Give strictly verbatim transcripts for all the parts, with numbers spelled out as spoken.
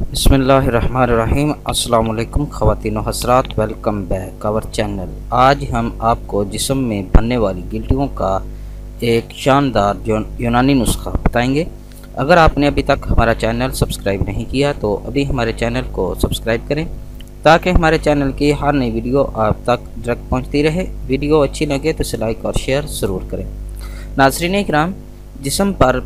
बिस्मिल्लाहिर्रहमानिर्रहीम। अस्सलाम वालेकुम ख़वातीन व हज़रात, वेलकम बैक आवर चैनल। आज हम आपको जिस्म में बनने वाली गिल्टियों का एक शानदार यूनानी नुस्खा बताएंगे। अगर आपने अभी तक हमारा चैनल सब्सक्राइब नहीं किया तो अभी हमारे चैनल को सब्सक्राइब करें ताकि हमारे चैनल की हर नई वीडियो आप तक डायरेक्ट पहुँचती रहे। वीडियो अच्छी लगे तो इसे लाइक और शेयर ज़रूर करें। नाज़रीन इकराम, जिस्म पर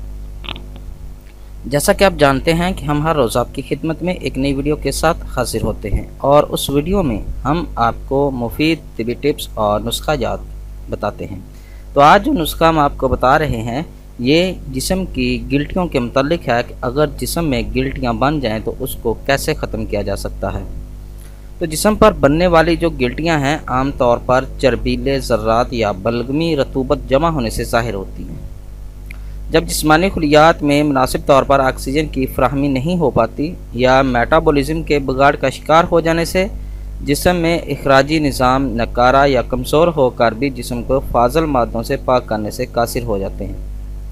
जैसा कि आप जानते हैं कि हम हर रोज़ आपकी खिदमत में एक नई वीडियो के साथ हाजिर होते हैं और उस वीडियो में हम आपको मुफीद तिबी टिप्स और नुस्खा जात बताते हैं। तो आज जो नुस्खा हम आपको बता रहे हैं ये जिस्म की गिल्टियों के मुतालिक है कि अगर जिस्म में गिल्टियाँ बन जाएं तो उसको कैसे ख़त्म किया जा सकता है। तो जिस्म पर बनने वाली जो गिल्टियाँ हैं आम तौर पर चर्बीले ज़र्रात या बलगमी रतूबत जमा होने से ज़ाहिर होती हैं। जब जिस्मानी खुलियात में मुनासिब तौर पर ऑक्सीजन की फ्राहमी नहीं हो पाती या मेटाबॉलिज्म के बिगाड़ का शिकार हो जाने से जिस्म में इखराजी निज़ाम नकारा या कमज़ोर होकर भी जिस्म को फाजल मादों से पाक करने से कासिर हो जाते हैं,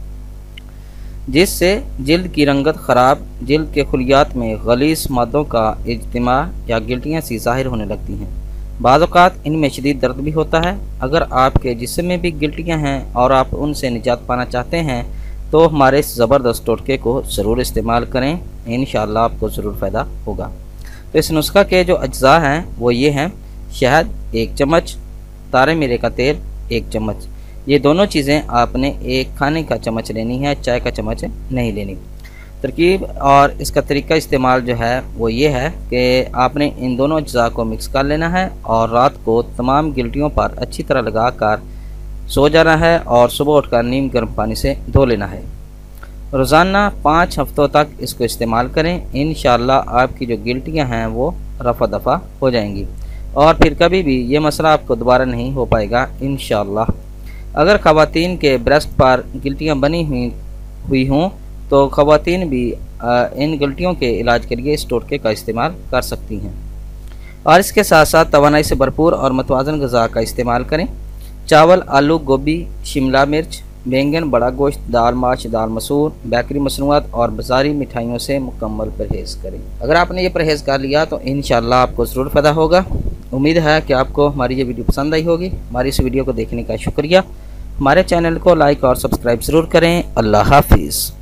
जिससे जिल्द की रंगत ख़राब, जिल्द के खुलियात में गलीज़ मादों का इज्तिमा या गिल्टियाँ सी ज़ाहिर होने लगती हैं। बाज़ औक़ात इनमें शदीद दर्द भी होता है। अगर आपके जिस्म में भी गिल्टियाँ हैं और आप उनसे निजात पाना चाहते हैं तो हमारे इस ज़बरदस्त टोटके को ज़रूर इस्तेमाल करें, इंशाअल्लाह आपको ज़रूर फ़ायदा होगा। तो इस नुस्खा के जो अज्जा हैं वो ये हैं: शहद एक चम्मच, तारे मीरे का तेल एक चम्मच। ये दोनों चीज़ें आपने एक खाने का चम्मच लेनी है, चाय का चम्मच नहीं लेनी। तरकीब और इसका तरीका इस्तेमाल जो है वो ये है कि आपने इन दोनों अज्जा को मिक्स कर लेना है और रात को तमाम गिल्टियों पर अच्छी तरह लगा कर सो जाना है और सुबह उठकर नीम गर्म पानी से धो लेना है। रोज़ाना पाँच हफ्तों तक इसको इस्तेमाल करें, इंशाअल्लाह आपकी जो गिल्टियाँ हैं वो रफ़ा दफ़ा हो जाएंगी और फिर कभी भी ये मसला आपको दोबारा नहीं हो पाएगा इंशाअल्लाह। अगर ख़वातीन के ब्रेस्ट पर गिल्टियाँ बनी हुई हुई हों तो ख़वातीन भी इन गिल्टियों के इलाज के लिए इस टोटके का इस्तेमाल कर सकती हैं। और इसके साथ साथ तवानाई से भरपूर और मतवाज़न ग़िज़ा का इस्तेमाल करें। चावल, आलू, गोभी, शिमला मिर्च, बैंगन, बड़ा गोश्त, दाल, माश, दाल मसूर, बेकरी मसनूआत और बाज़ारी मिठाइयों से मुकम्मल परहेज़ करें। अगर आपने ये परहेज़ कर लिया तो इंशाअल्लाह आपको ज़रूर फ़ायदा होगा। उम्मीद है कि आपको हमारी ये वीडियो पसंद आई होगी। हमारी इस वीडियो को देखने का शुक्रिया। हमारे चैनल को लाइक और सब्सक्राइब ज़रूर करें। अल्लाह हाफिज़।